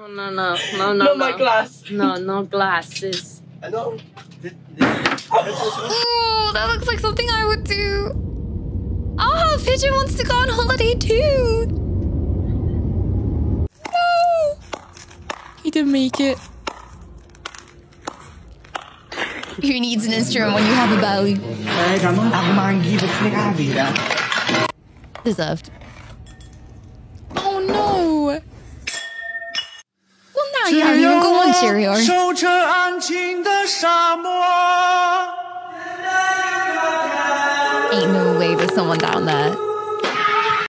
No, Not my glass. No glasses. I know. Oh, that looks like something I would do. Oh, Pigeon wants to go on holiday too. No. He didn't make it. Who needs an instrument when you have a belly? Deserved. Oh no. Well, now you haven't even got one Cheerio. Ain't no way there's someone down there.